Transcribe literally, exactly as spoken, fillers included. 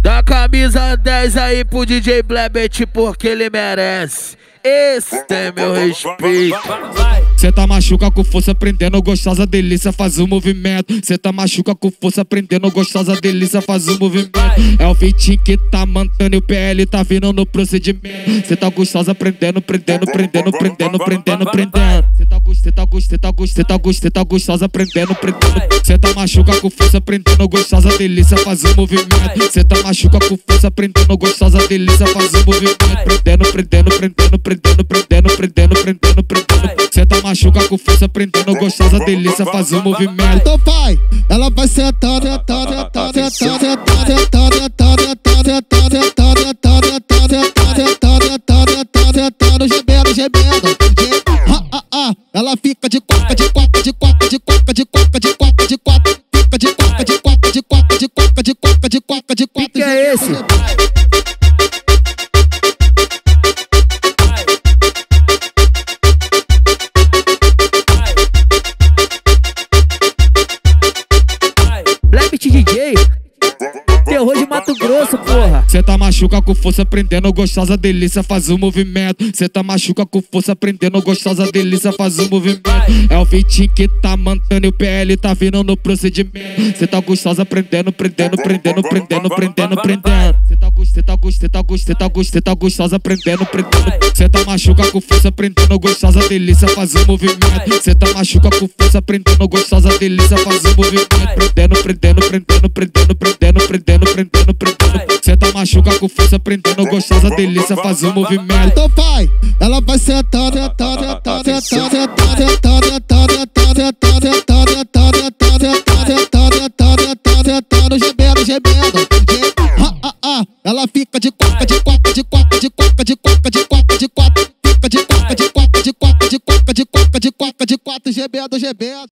Dá camisa dez aí pro D J Blebet porque ele merece. Esse tem meu respeito. Cê tá machuca com força, prendendo gostosa, delícia, faz o movimento. Cê tá machuca com força, prendendo gostosa, delícia, faz o movimento. É o feitinho que tá mantendo e o P L tá vindo no procedimento. Cê tá gostosa, prendendo, prendendo, prendendo, prendendo, prendendo, prendendo. Cê tá gostosa, cê tá gostosa, cê tá gostosa, cê tá gostosa, prendendo, prendendo. Cê tá machuca com força, prendendo gostosa, delícia, faz o movimento. Cê tá machuca com força, prendendo gostosa, delícia, faz o movimento. Prendendo, prendendo, prendendo, prendendo, prendendo, prendendo, prendendo, prendendo. Cê tá machuca com força, prendendo gostosa, delícia, faz o movimento. Então vai, ela vai sentando, sentando, sentando, sentando, sentando, sentando, sentando, sentando, sentando, sentando, sentando, sentando, sentando, gemendo, gemendo. Ela fica de quatro, de quatro, de quatro, de quatro, de quatro, de quatro, de quatro, fica de quatro, de quatro, de quatro, de quatro, de quatro, de quatro, de quatro. Que é esse? Blebet D J, terror de Mato Grosso, porra. Cê tá machuca com força, prendendo gostosa, delícia, faz o movimento. Cê tá machuca com força, prendendo gostosa, delícia, faz o movimento. É o feitinho que tá mantendo e o P L tá vindo no procedimento. Cê tá gostosa, prendendo, prendendo, prendendo, prendendo, prendendo, prendendo. Cê tá gostosa, cê tá gostosa, cê tá gostosa, cê tá gostosa, cê tá gostosa, prendendo, prendendo. Cê tá machuca com força, prendendo gostosa, delícia, faz o movimento. Cê tá machuca com força, prendendo gostosa, delícia, faz o movimento. Prendendo, prendendo, prendendo, prendendo, prendendo, prendendo, prendendo, prendendo. Cê tá machuca com força, prendendo gostosa, delícia, faz o movimento. Então vai, ela vai sentando, sentando, sentando, sentando, sentando, sentando, sentando, sentando, sentando, sentando, sentando, sentando, sentando, sentando, gemendo, gemendo. Ela fica de quatro, de quatro, de quatro, de quatro, de quatro, de quatro, de quatro, fica de quatro, de quatro, de quatro, de quatro, de quatro, de quatro, de quatro, gemendo, gemendo.